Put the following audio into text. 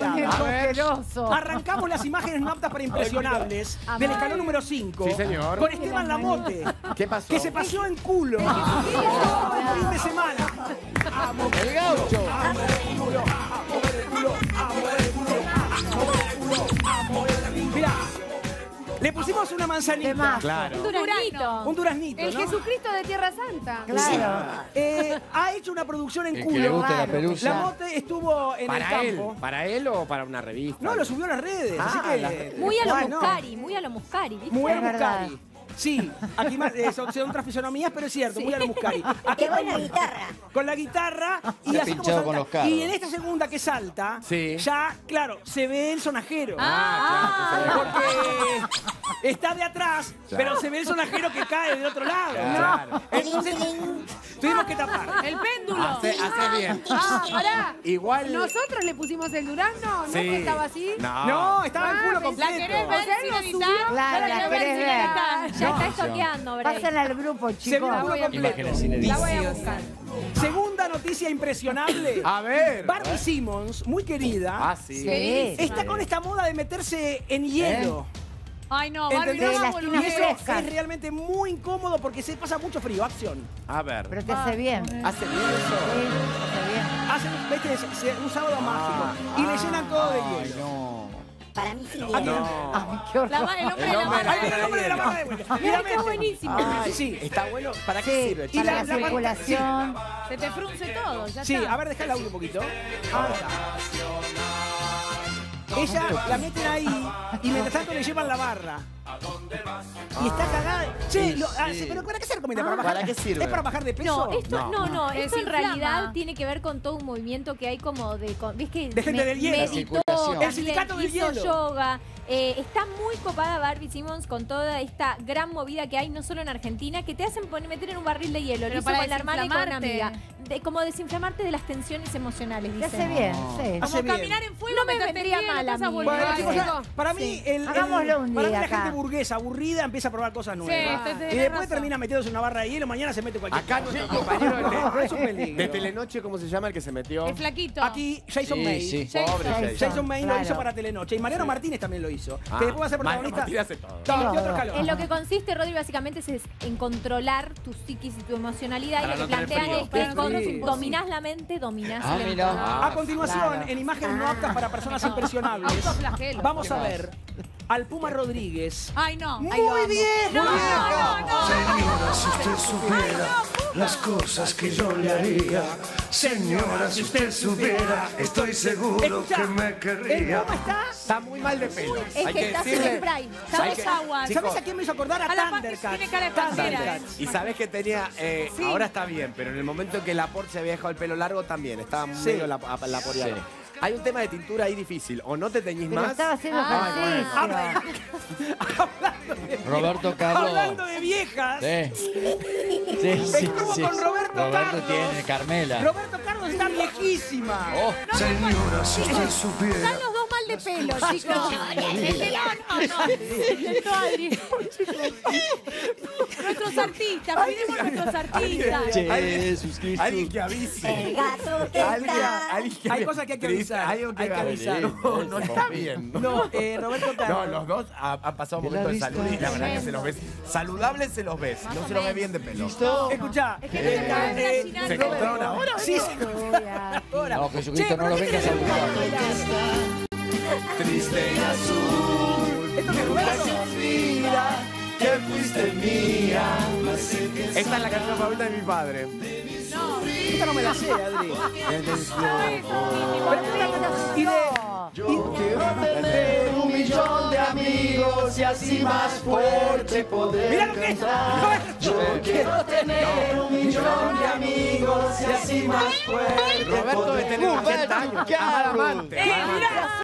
limitada. Asqueroso. Arrancamos las imágenes no aptas para impresionables del escalón número 5. Sí, señor. Con Esteban Lamote. ¿Qué pasó? Que se paseó en culo. Todo el fin de semana. El gaucho. Mirá, le pusimos una manzanita. Claro. Un duraznito. Un duraznito, El ¿no? Jesucristo de Tierra Santa. Claro. Ha hecho una producción en El culo. que le guste la pelusa. Lamote estuvo en el campo. ¿Para él o para una revista? No, lo subió a las redes. Ah, así que, las redes. Muy a lo bueno, Muscari, muy a lo Muscari, ¿viste? Muy a lo Es verdad. Muscari. Sí, aquí más, son otras fisonomías, pero es cierto, muy a lo Muscari. Aquí Qué buena guitarra. con la guitarra y Se ha así como pinchado salta. con los carros. Y en esta segunda que salta, Sí. ya, claro, se ve el sonajero. Claro. Porque está de atrás, Claro. pero se ve el sonajero que cae del otro lado. Claro. Entonces, tuvimos que tapar. El péndulo. Hace bien. Pará. Igual. Nosotros le pusimos el durazno, ¿no? Sí. Que estaba así. No, estaba el culo ¿La completo. querés ver Sirenita? Claro, la querés ver. Ya está estoqueando, Bray. Pasen al grupo, Se ve el chicos. culo completo. Imágenes La inéditas. voy a buscar. Segunda noticia impresionable. A ver. Barbie Simmons, muy querida, Ah, sí. Sí. está con esta moda de meterse en hielo. Ay, no, Barbie, ¿Entendés? no las hago tinas Y eso frescas. es realmente muy incómodo porque se pasa mucho frío. Acción. A ver. Pero te hace bien. ¿Hace bien eso? Sí, te hace bien. Hacen, viste, un sábado mágico. Y le llenan todo de hielo. No. Para mí sí. Aquí. Ay, qué horror. El hombre de la hombre mano. Ahí viene el nombre de la barra de vuelta. Mira, está buenísimo. Sí. ¿Está bueno? ¿Para qué Sí, sirve? Y para la- la circulación. Se te frunce todo, ya Sí, está. a ver, deja el audio un poquito. Ahí está. Ella la meten ahí y mientras tanto le llevan la barra. Y está cagada. Che, pero ¿para qué se recomienda? ¿Para bajar? ¿Para qué sirve? ¿Es para bajar de peso? No, esto no, esto en Desinflama. realidad tiene que ver con todo un movimiento que hay como de, ¿ves que De gente del hielo. meditó, Circulación. también El sindicato del hizo hielo. yoga. Está muy copada Barbie Simmons con toda esta gran movida que hay, no solo en Argentina, que te hacen meter en un barril de hielo. Lo Pero hizo para con la hermana y con una desinflamarte. amiga. Como desinflamarte de las tensiones emocionales, Te dicen. hace bien, sí. Hace bien. en fuego, No me meterte vendría en hielo, mal a cosas mí. boludas. Bueno, Ay, chicos, chicos. para mí, Hagámoslo un para mí día la acá. gente burguesa, aburrida, empieza a probar cosas nuevas. Sí, y tenés después razón. termina metiéndose en una barra de hielo, mañana se mete cualquier Acá nuestro compañero No, es un peligro. de Telenoche, ¿cómo se llama el que se metió? El flaquito. Aquí Jason Sí, May. sí. Pobre Jason. Jason May lo Claro. hizo para Telenoche. Y Mariano Martínez también lo hizo. Que después va a ser Mariano protagonista. Martínez hace todo. No, de otro Todo. escalón. En lo que consiste, Rodri, básicamente es en controlar tu psiquis y tu emocionalidad. Para y lo no que tener plantean frío. es que Para nosotros es imposible. dominás la mente, dominás Ah, el mira. entorno. A continuación, Claro. en imágenes no aptas para personas impresionables, Autoflagelo. vamos a ver al Puma Rodríguez. Ay, no. Muy Ahí lo amo. bien, No, muy bien. Señora, si usted supiera las cosas que yo le haría. Señora, si usted supiera, estoy seguro Escuchá, que me el querría. Puma está... Está muy mal de pelo. Es que estás en el prime. ¿Sabes agua? Chicos, ¿Sabes a quién me hizo acordar? A, A la Thundercats. tiene cara de pantera, Thundercats. Y sabés que tenía, Sí. ahora está bien, pero en el momento en que Laporte se había dejado el pelo largo también, estaba Sí. medio laporeado. Hay un tema de tintura ahí difícil, o no te teñís Pero más. estaba haciendo ejercicio. Roberto Carlos. Hablando de viejas. Sí. Sí, sí, Estuvo sí. con Roberto Carlos. tiene Carmela. Roberto Carlos está viejísima. Oh, Señora, si usted Están supiera. los dos mal de pelo, chicos. No, Adri. Nuestros artistas, cuidemos nuestros artistas. che, Alguien- Jesucristo. Alguien que avise. El gato que está. Alguien que Hay cosas que hay que avisar. Algo que Hay que avisar. No está bien. No, Roberto No, Carlos. los dos han pasado De momentos de la salud y la verdad que se los ves. Saludables se los ves, no se los ve bien de pelo. Escuchá. Es que no te cabe ver a Chinano. ¿Se encontraron ahora? Sí, ahora. No, Jesucristo, Che, no lo pero vengas a ¿qué buscar. Triste y azul. Esto que Roberto. Que fuiste mía. Esta es la canción favorita de mi padre. Esta no me la sé, Adri. Y de... Yo quiero tener 1.000.000 de amigos y así más fuerte poder Mira lo que es. Yo quiero tener 1.000.000 de amigos y así más fuerte Roberto de tener 80 años. Amar amante. Mirá,